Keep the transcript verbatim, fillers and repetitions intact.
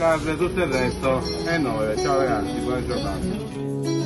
carne, tutto il resto è nove. Ciao ragazzi, buona giornata.